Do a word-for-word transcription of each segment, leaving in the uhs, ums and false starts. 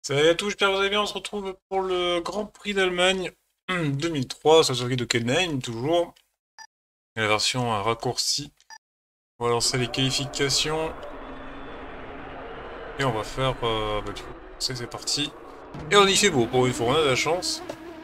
Salut à tous, j'espère que vous allez bien. On se retrouve pour le Grand Prix d'Allemagne deux mille trois sur le circuit de Kenheim, toujours. La version euh, raccourcie. On va lancer les qualifications. Et on va faire... Euh, bah, du coup, c'est c'est parti. Et on y fait beau, pour une fois, on a de la chance.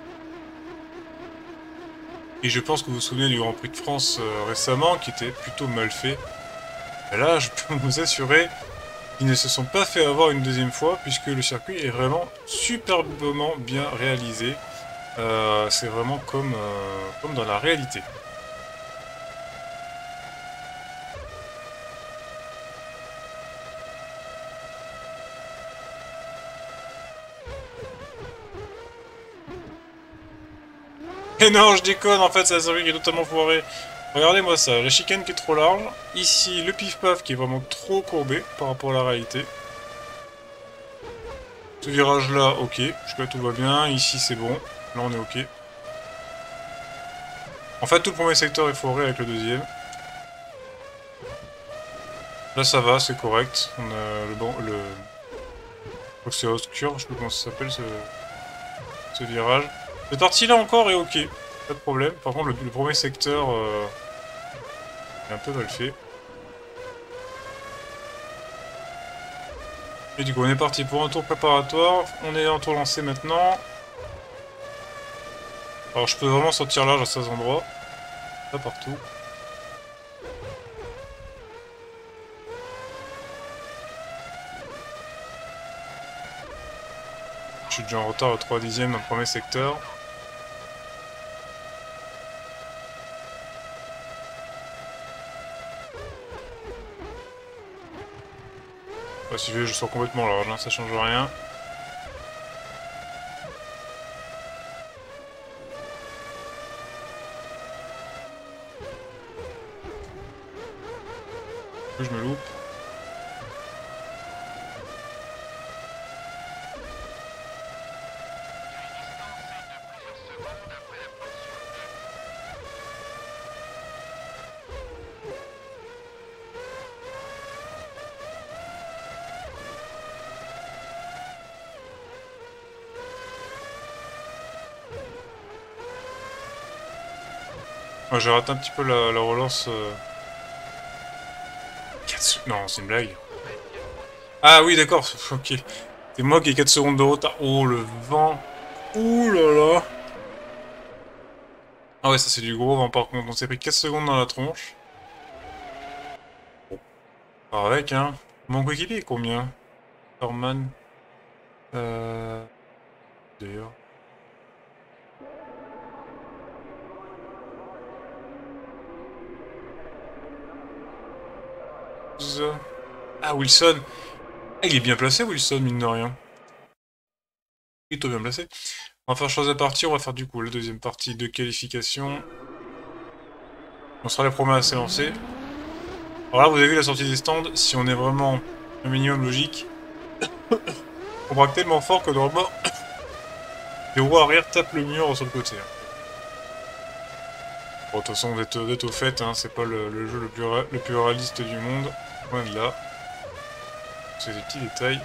Et je pense que vous vous souvenez du Grand Prix de France euh, récemment, qui était plutôt mal fait. Et là, je peux vous assurer qu'ils ne se sont pas fait avoir une deuxième fois, puisque le circuit est vraiment superbement bien réalisé. Euh, c'est vraiment comme, euh, comme dans la réalité. Et non, je déconne, en fait, c'est un circuit qui est totalement foiré. Regardez-moi ça, la chicane qui est trop large. Ici, le pif-paf qui est vraiment trop courbé par rapport à la réalité. Ce virage-là, ok. Jusque-là, tout va bien. Ici, c'est bon. Là, on est ok. En fait, tout le premier secteur est foiré avec le deuxième. Là, ça va, c'est correct. On a le bon... le... Je crois que c'est obscur, je sais plus comment ça s'appelle, ce... ce virage. Cette partie-là encore est ok. Pas de problème. Par contre, le, le premier secteur... Euh... est un peu mal fait. Et du coup, on est parti pour un tour préparatoire. On est en tour lancé maintenant. Alors, je peux vraiment sortir large à ces endroits. Pas partout. Je suis déjà en retard au trois dixièmes dans le premier secteur. Bah, si je sors complètement large, hein, ça change rien. Je me loupe. Moi, j'ai raté un petit peu la, la relance. Euh... quatre... Non, c'est une blague. Ah oui, d'accord, ok. C'est moi qui ai quatre secondes de retard. Oh, le vent. Ouh là là. Ah ouais, ça c'est du gros vent par contre. On s'est pris quatre secondes dans la tronche. Bon, pas avec, hein. Mon coéquipier est combien? Norman. Euh... D'ailleurs. Ah, Wilson. Ah, il est bien placé, Wilson, mine de rien. Plutôt bien placé. On va faire chose à partir, on va faire du coup la deuxième partie de qualification. On sera les premiers à s'élancer. Alors là, vous avez vu la sortie des stands, si on est vraiment un minimum logique, on braque tellement fort que dans le bord, les roues arrière tapent le mur sur le côté. Bon, de toute façon, vous êtes, vous êtes au fait, hein, c'est pas le, le jeu le plus, le plus réaliste du monde. Loin de là. C'est des petits détails.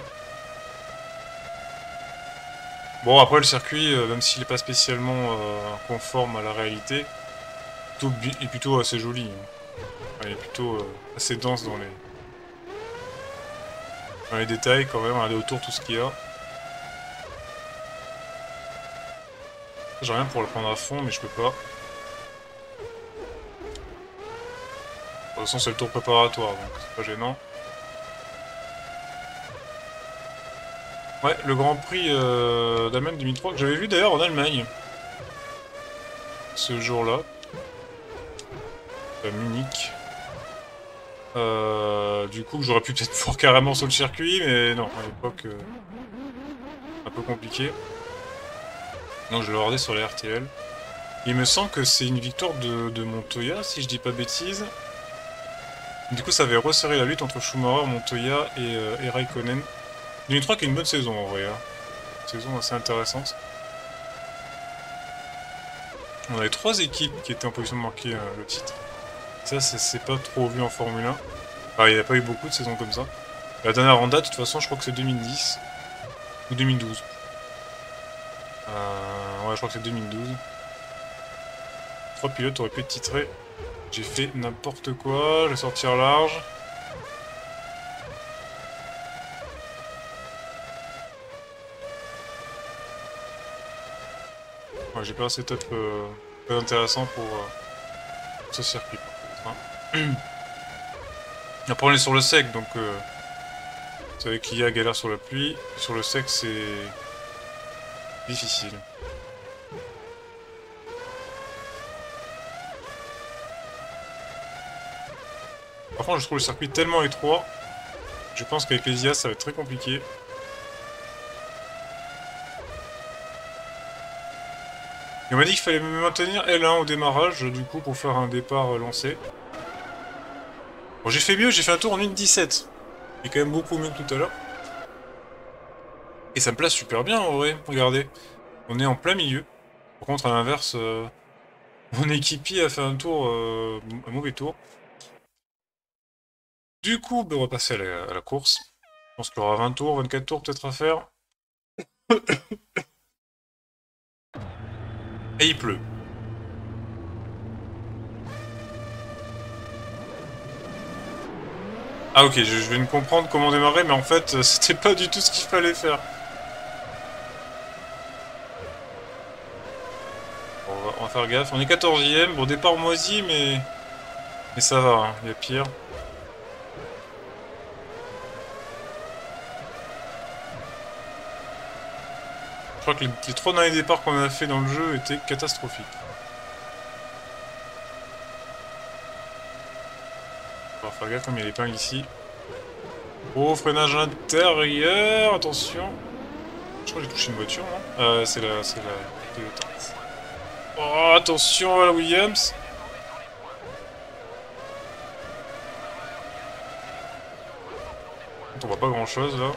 Bon, après le circuit, euh, même s'il n'est pas spécialement euh, conforme à la réalité, tout est plutôt assez joli. Hein. Enfin, il est plutôt euh, assez dense dans les... dans les détails quand même. Regardez autour tout ce qu'il y a. J'ai rien pour le prendre à fond, mais je peux pas. De toute façon, c'est le tour préparatoire, donc c'est pas gênant. Ouais, le Grand Prix euh, d'Allemagne deux mille trois, que j'avais vu d'ailleurs en Allemagne. Ce jour-là. À Munich. Euh, du coup, j'aurais pu peut-être voir carrément sur le circuit, mais non, à l'époque, euh, un peu compliqué. Non, je l'ai regardé sur les R T L. Il me semble que c'est une victoire de, de Montoya, si je dis pas bêtise. Du coup, ça avait resserré la lutte entre Schumacher, Montoya et, euh, et Raikkonen. deux mille trois qui est une bonne saison en vrai. Hein. Une saison assez intéressante. On avait trois équipes qui étaient en position de marquer euh, le titre. Ça, c'est pas trop vu en Formule un. Enfin, il n'y a pas eu beaucoup de saisons comme ça. La dernière en date, de toute façon, je crois que c'est deux mille dix. Ou deux mille douze. Euh, ouais, je crois que c'est deux mille douze. Trois pilotes auraient pu être titrés. J'ai fait n'importe quoi, je vais sortir large. Ouais, j'ai pas un setup euh, très intéressant pour, euh, pour ce circuit par contre. Hein. Après on est sur le sec, donc euh, vous savez qu'il y a galère sur la pluie. Sur le sec c'est difficile. Par contre je trouve le circuit tellement étroit. Je pense qu'avec les I A ça va être très compliqué. Et on m'a dit qu'il fallait maintenir L un au démarrage, du coup, pour faire un départ lancé. Bon, j'ai fait mieux, j'ai fait un tour en une dix-sept. C'est quand même beaucoup mieux que tout à l'heure. Et ça me place super bien, en vrai. Regardez, on est en plein milieu. Par contre, à l'inverse, euh, mon équipier a fait un tour, euh, un mauvais tour. Du coup, ben, on va passer à la, à la course. Je pense qu'il y aura vingt tours, vingt-quatre tours peut-être à faire. Et il pleut. Ah ok, je, je viens de comprendre comment démarrer, mais en fait, c'était pas du tout ce qu'il fallait faire. Bon, on, va, on va faire gaffe. On est quatorzième. Bon, départ moisi, mais... Mais ça va, hein. Il y a pire. Je crois que les, les trois derniers départs qu'on a fait dans le jeu étaient catastrophiques. On va faire gaffe comme il y a l'épingle ici. Oh, freinage intérieur, attention. Je crois que j'ai touché une voiture, non euh, c'est la... c'est la... Toyota. Oh, attention à la Williams. On voit pas grand chose là.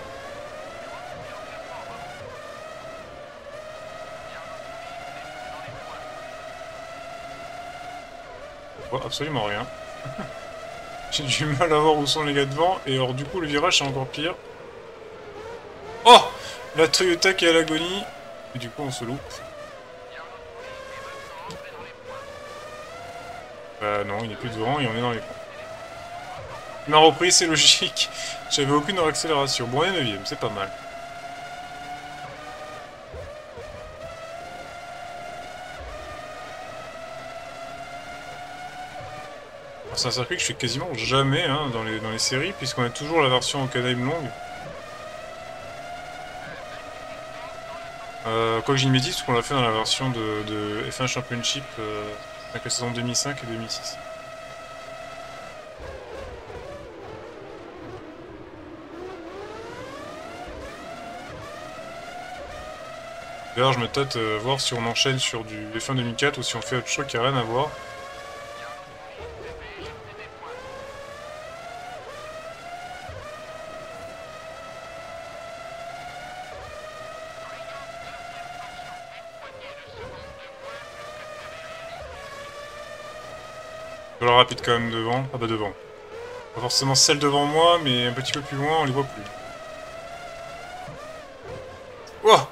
On voit absolument rien. J'ai du mal à voir où sont les gars devant, et alors du coup le virage c'est encore pire. Oh, la Toyota qui est à l'agonie. Et du coup on se loupe. Bah non, il n'est plus devant et on est dans les ponts. Il m'a repris, c'est logique. J'avais aucune accélération. Bon, on est neuvième, c'est pas mal. C'est un circuit que je fais quasiment jamais hein, dans, les, dans les séries, puisqu'on a toujours la version en Hockenheim longue. Euh, quoi que j'ai une bêtise, parce qu'on l'a fait dans la version de, de F un Championship euh, avec la saison deux mille cinq et deux mille six. D'ailleurs, je me tâte euh, voir si on enchaîne sur du F un deux mille quatre ou si on fait autre chose qui n'a rien à voir. Je la rapide quand même devant. Ah bah devant. Pas forcément celle devant moi, mais un petit peu plus loin, on les voit plus. Ouah!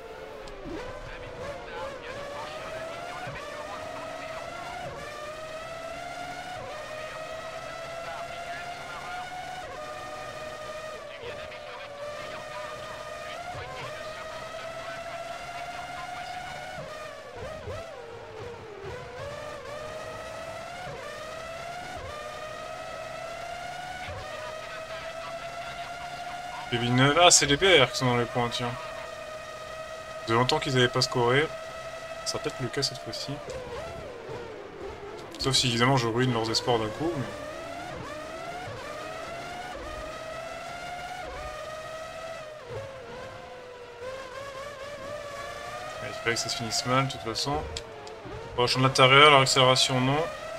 Villeneuve. Ah, c'est les B R qui sont dans les points, tiens. Ça faisait longtemps qu'ils n'avaient pas scoré. Ça va peut-être le cas cette fois-ci. Sauf si évidemment je ruine leurs espoirs d'un coup. Mais... il fallait que ça se finisse mal de toute façon. Bon, champ de l'intérieur, la accélération non.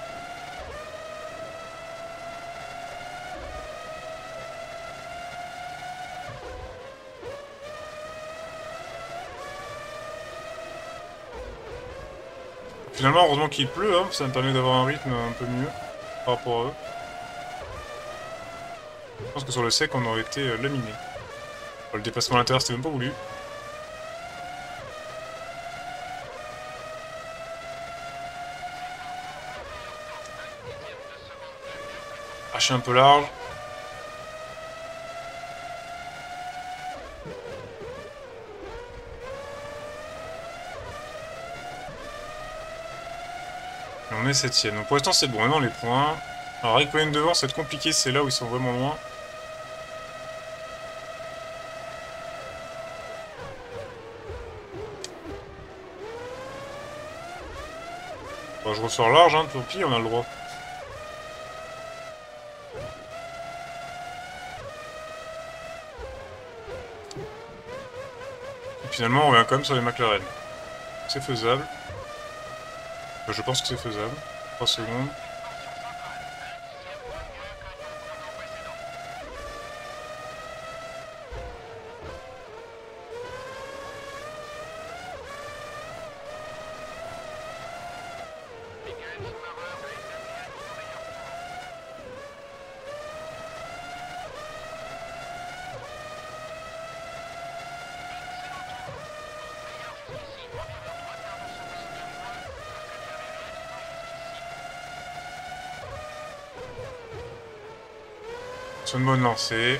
Finalement, heureusement qu'il pleut, hein, ça me permet d'avoir un rythme un peu mieux par rapport à eux. Je pense que sur le sec, on aurait été euh, laminé. Bon, le dépassement à l'intérieur, c'était même pas voulu. chercher un peu large. Et on est septième. Donc pour l'instant c'est bon, maintenant les points. Alors Raikkonen devant, ça va être compliqué, c'est là où ils sont vraiment loin. Bon, je ressors large, hein, tant pis, on a le droit. Et finalement, on revient quand même sur les McLaren. C'est faisable. Enfin, je pense que c'est faisable. trois secondes. C'est une bonne lancée.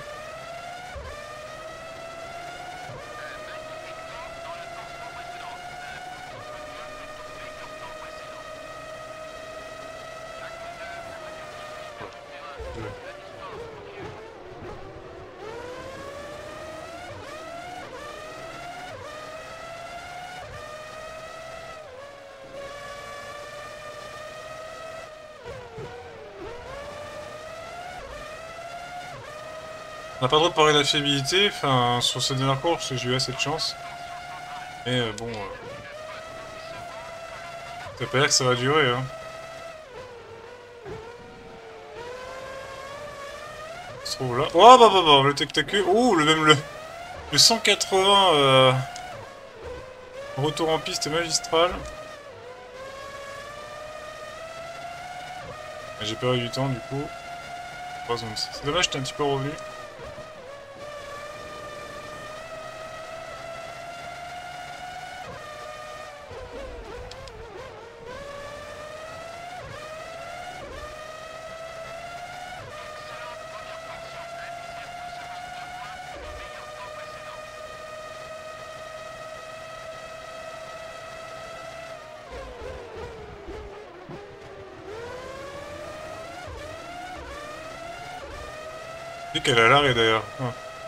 On n'a pas le droit de parler d'affabilité, enfin, sur cette dernière course, j'ai eu assez de chance. Mais euh, bon... Euh, ça veut pas dire que ça va durer, hein. On se trouve là. Oh bah bah bah, le tac-tac-u. Oh, le même le... Le cent quatre-vingts... Euh, retour en piste magistral. J'ai perdu du temps, du coup. C'est dommage, j'étais un petit peu revenu. Et qu'elle a l'arrêt d'ailleurs. Ah.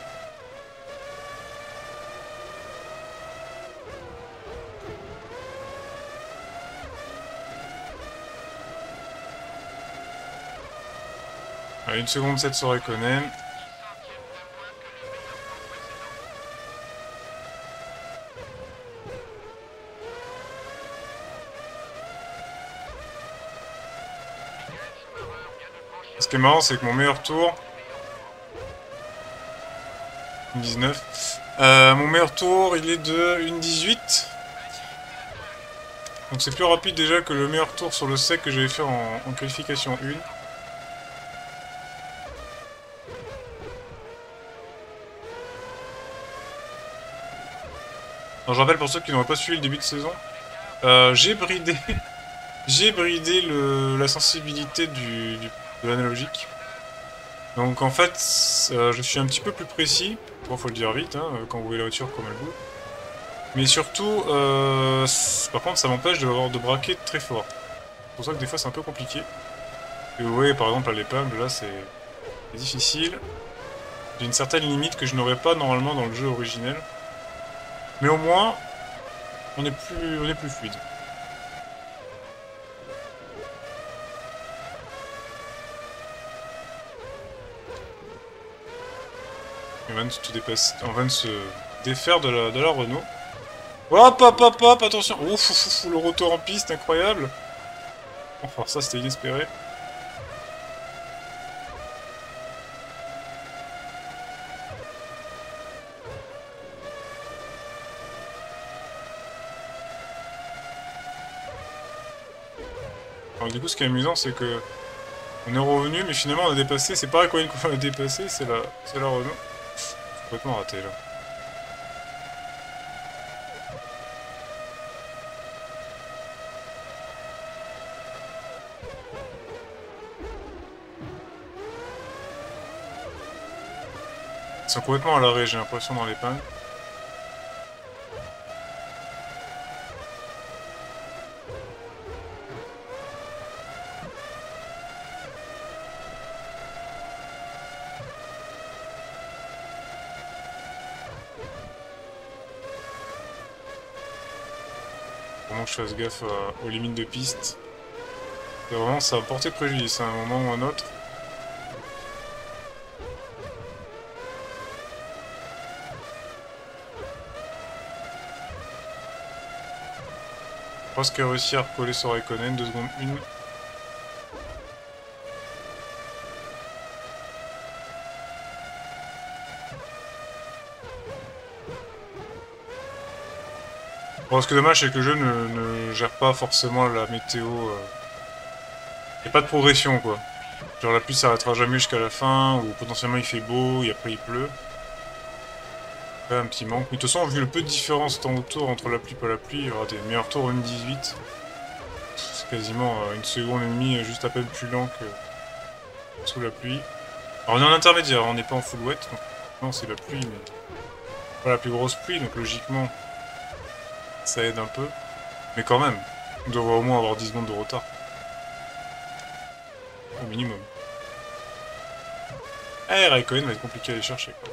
Ah, une seconde sept sur Raikkonen. Ce qui est marrant, c'est que mon meilleur tour... une dix-neuf. Euh, mon meilleur tour, il est de une dix-huit. Donc c'est plus rapide déjà que le meilleur tour sur le sec que j'avais fait en, en qualification un. Alors je rappelle pour ceux qui n'auraient pas suivi le début de saison, euh, j'ai bridé, j'ai bridé le, la sensibilité du, du, de l'analogique. Donc en fait, euh, je suis un petit peu plus précis. Bon, faut le dire vite, hein, quand vous voyez la voiture comme elle bouge. Mais surtout, euh, par contre, ça m'empêche de, de braquer très fort. C'est pour ça que des fois c'est un peu compliqué. Et vous voyez par exemple à l'épingle, là c'est difficile. J'ai une certaine limite que je n'aurais pas normalement dans le jeu originel. Mais au moins, on est plus, on est plus fluide. On vient de se, dépasser, on vient de se défaire de la, de la Renault. Hop, hop, hop, hop, attention. Ouf, ouf, ouf, le retour en piste, incroyable. Enfin, ça, c'était inespéré. Alors, du coup, ce qui est amusant, c'est que on est revenu, mais finalement, on a dépassé. C'est pas Raikkonen qu'on a dépassé, c'est la, c'est la Renault. Complètement raté, là. sont complètement à l'arrêt, j'ai l'impression, dans l'épingle. Vraiment que je fasse gaffe à, aux limites de piste. Et vraiment, ça va porter préjudice à un moment ou à un autre. Je pense qu'il a réussi à recoller sur Raikkonen, deux secondes une. Bon, ce qui est dommage, c'est que le jeu ne, ne gère pas forcément la météo. Euh... Il n'y a pas de progression, quoi. Genre la pluie s'arrêtera jamais jusqu'à la fin, ou potentiellement il fait beau, et après il pleut. Ouais, un petit manque. Mais de toute façon, vu le peu de différence temps autour entre la pluie et pas la pluie, il y aura des meilleurs tours en une dix-huit. C'est quasiment euh, une seconde et demie, juste à peine plus lent que sous la pluie. Alors on est en intermédiaire, on n'est pas en full wet, donc non c'est la pluie, mais pas la plus grosse pluie, donc logiquement ça aide un peu. Mais quand même, on devrait au moins avoir dix secondes de retard. Au minimum. Eh, Raikkonen va être compliqué à aller chercher, quoi.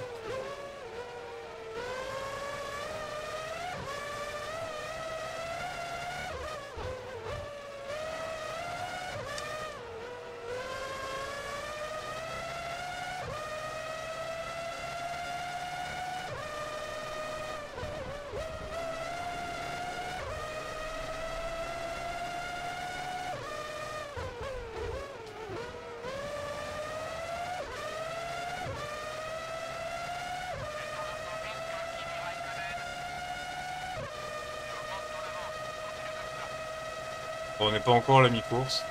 Bon, on n'est pas encore à la mi-course.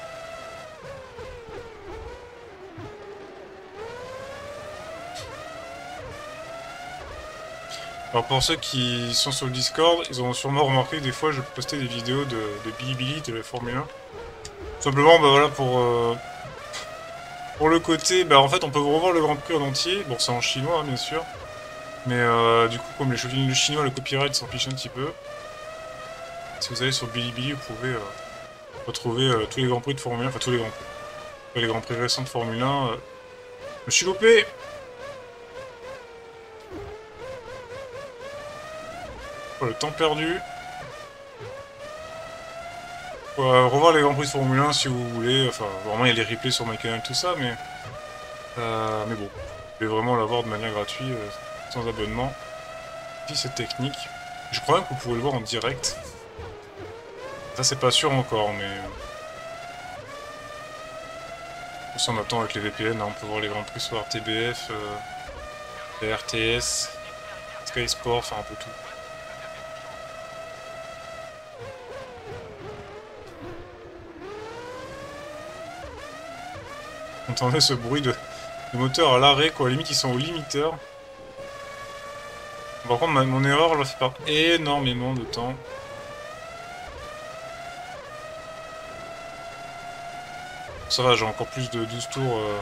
Alors pour ceux qui sont sur le Discord, ils ont sûrement remarqué que des fois je postais des vidéos de, de Bilibili de la Formule un. Tout simplement, bah voilà, pour, euh, pour le côté, bah en fait on peut revoir le Grand Prix en entier. Bon, c'est en chinois, hein, bien sûr. Mais euh, du coup, comme les le chinois, le copyright s'en fiche un petit peu. Si vous allez sur Bilibili, vous pouvez euh, retrouver euh, tous les Grands Prix de Formule un, enfin tous les Grands Prix. Les Grands Prix récents de Formule un. Euh, je me suis loupé! Oh, le temps perdu. Faut euh, revoir les Grands Prix de Formule un si vous voulez. Enfin, vraiment, il y a les replays sur ma canal, tout ça, mais... Euh, mais bon, vous pouvez vraiment l'avoir de manière gratuite, euh, sans abonnement. Si c'est technique. Je crois même que vous pouvez le voir en direct. Ça, c'est pas sûr encore, mais... Ça, on attend avec les V P N, hein, on peut voir les Grands Prix sur R T B F, euh, R T S, Sky Sport, enfin un peu tout. On entendait ce bruit de, de moteur à l'arrêt, quoi. À la limite, ils sont au limiteur. Par contre, ma, mon erreur leur fait perdre énormément de temps. Ça va, j'ai encore plus de douze tours. Euh...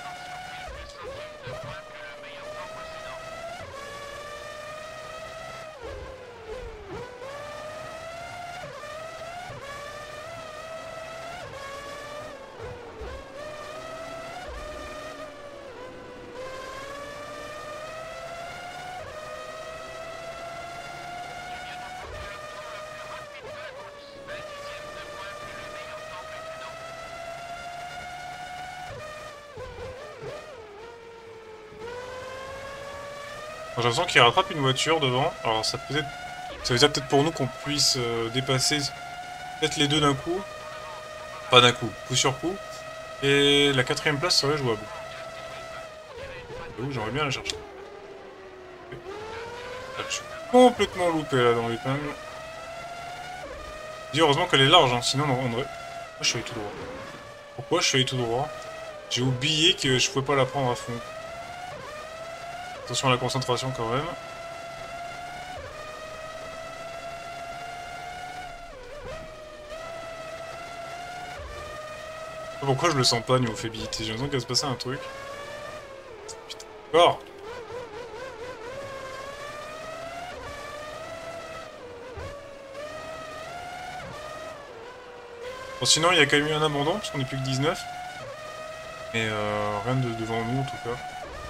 J'ai l'impression qu'il rattrape une voiture devant. Alors ça peut être, ça veut dire peut-être pour nous qu'on puisse euh, dépasser peut-être les deux d'un coup. Pas d'un coup, coup sur coup. Et la quatrième place serait jouable. Ouh, j'aimerais bien la chercher. Là, je suis complètement loupé là dans l'épingle. Dis heureusement qu'elle est large, hein, sinon on aurait... Pourquoi je suis allé tout droit? Pourquoi je suis allé tout droit? J'ai oublié que je pouvais pas la prendre à fond. Attention à la concentration quand même. Pourquoi je le sens pas niveau fiabilité? J'ai l'impression qu'il va se passer un truc. Putain, encore. Bon, sinon, il y a quand même eu un abandon, parce qu'on est plus que dix-neuf. Et euh, rien de devant nous, en tout cas.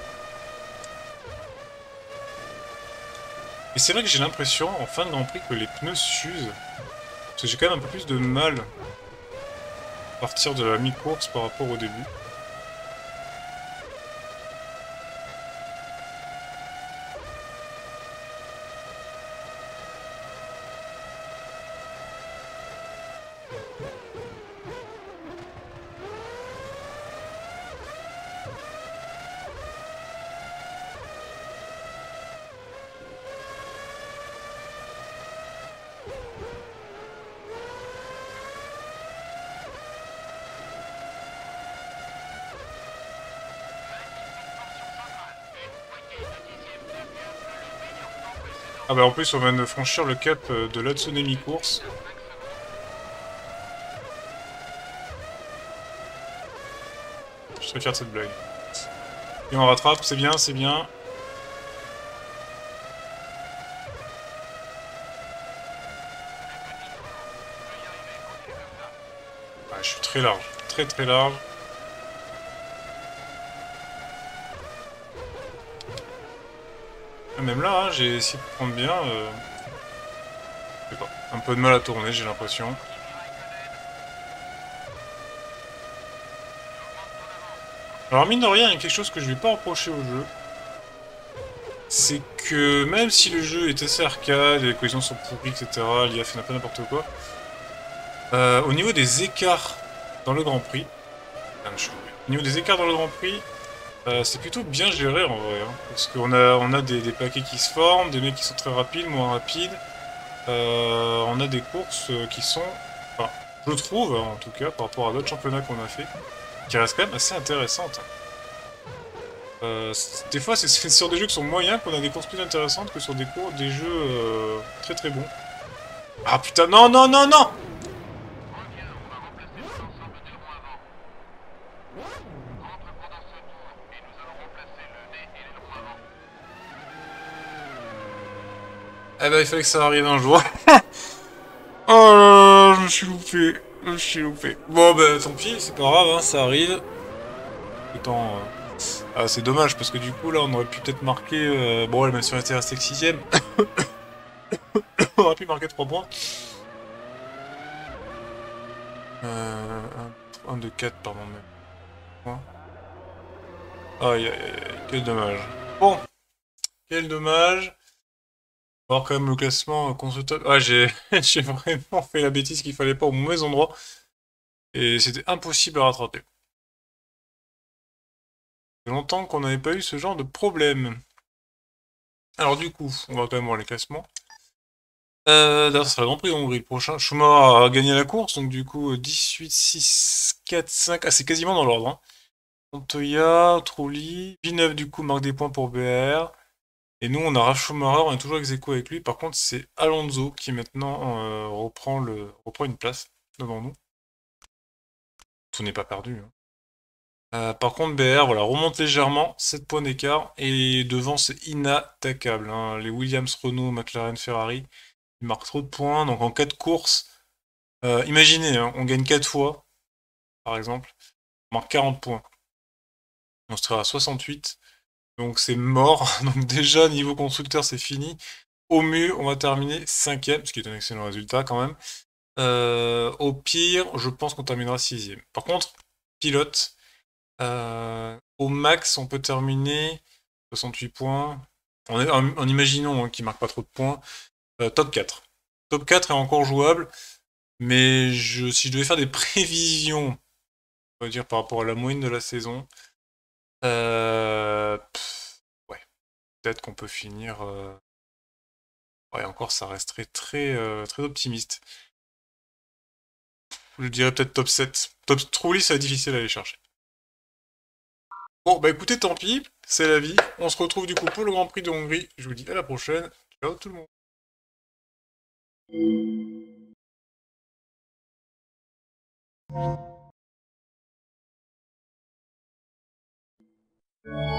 Et c'est vrai que j'ai l'impression, en fin de Grand Prix, que les pneus s'usent. Parce que j'ai quand même un peu plus de mal à partir de la mi-course par rapport au début. Ah bah en plus on vient de franchir le cap de l'Hatsune mi-course. Je serais fier de cette blague. Et on rattrape, c'est bien, c'est bien. Ah, je suis très large, très très large. Même là, hein, j'ai essayé de prendre bien. Euh... Je sais pas, un peu de mal à tourner, j'ai l'impression. Alors mine de rien, il y a quelque chose que je vais pas reprocher au jeu. C'est que même si le jeu est assez arcade, les collisions sont pourries, et cetera, l'I A fait un peu n'importe quoi, euh, au niveau des écarts dans le Grand Prix, au niveau des écarts dans le Grand Prix, euh, c'est plutôt bien géré en vrai, hein, parce qu'on a, on a des, des paquets qui se forment, des mecs qui sont très rapides, moins rapides, euh, on a des courses qui sont, enfin, je trouve, hein, en tout cas, par rapport à d'autres championnats qu'on a fait, qui restent quand même assez intéressantes. Euh, des fois, c'est sur des jeux qui sont moyens qu'on a des courses plus intéressantes que sur des cours, des jeux euh, très très bons. Ah putain, non, non, non, non! Eh ben, il fallait que ça arrive un jour. Oh là là, je me suis loupé. Je me suis loupé. Bon, ben, tant pis, c'est pas grave, hein, ça arrive. Autant, euh, ah, c'est dommage, parce que du coup, là, on aurait pu peut-être marquer... Euh... Bon, elle m'a sur été resté que sixième. On aurait pu marquer trois points. Euh... un de quatre, pardon, même. Aïe, aïe, aïe, quel dommage. Bon, quel dommage. On va voir quand même le classement constructeur. Ah, j'ai j'ai vraiment fait la bêtise qu'il fallait pas au mauvais endroit. Et c'était impossible à rattraper. Ça fait longtemps qu'on n'avait pas eu ce genre de problème. Alors du coup, on va quand même voir les classements. Euh, D'ailleurs, ce sera le Grand Prix de Hongrie le prochain. Schumacher a gagné la course, donc du coup, dix-huit, six, quatre, cinq... Ah, c'est quasiment dans l'ordre. Hein. Montoya, Trulli, Villeneuve du coup marque des points pour B R. Et nous, on a Ralf Schumacher, on est toujours ex aequo avec lui. Par contre, c'est Alonso qui maintenant euh, reprend, le, reprend une place devant nous. Tout n'est pas perdu. Hein. Euh, par contre, B R, voilà, remonte légèrement, sept points d'écart. Et devant, c'est inattaquable. Hein. Les Williams, Renault, McLaren, Ferrari, ils marquent trop de points. Donc en quatre courses, euh, imaginez, hein, on gagne quatre fois, par exemple, on marque quarante points. On sera à soixante-huit. Donc c'est mort. Donc déjà, niveau constructeur, c'est fini. Au mieux, on va terminer cinquième, ce qui est un excellent résultat quand même. Euh, au pire, je pense qu'on terminera sixième. Par contre, pilote, euh, au max, on peut terminer soixante-huit points. En, en, en imaginant hein, qu'il marque pas trop de points. Euh, top quatre. Top quatre est encore jouable, mais je, si je devais faire des prévisions, on va dire par rapport à la moyenne de la saison, euh, pff, ouais, peut-être qu'on peut finir. Euh, ouais, encore, ça resterait très, euh, très optimiste. Je dirais peut-être top sept. Top Trulli, ça va être difficile à aller chercher. Bon, bah écoutez, tant pis, c'est la vie. On se retrouve du coup pour le Grand Prix de Hongrie. Je vous dis à la prochaine. Ciao tout le monde.